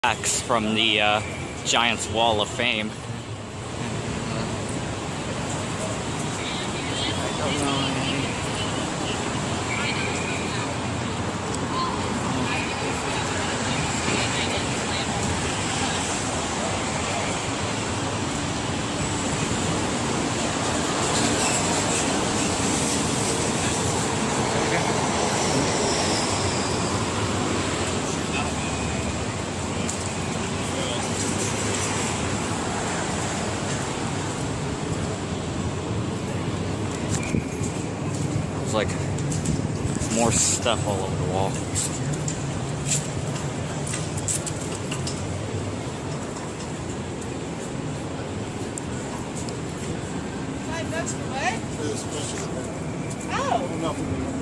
Plaques from the Giants Wall of Fame. I don't know. There's like more stuff all over the wall. $5 for what? Oh.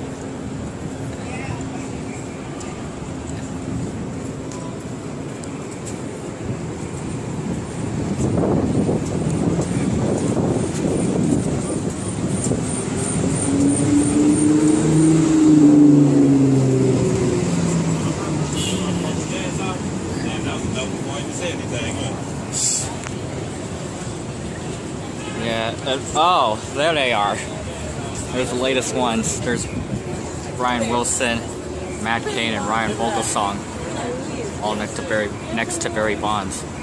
Yeah. Oh, there they are. There's the latest ones. There's Brian Wilson, Matt Cain, and Ryan Vogelsong, all next to Barry Bonds.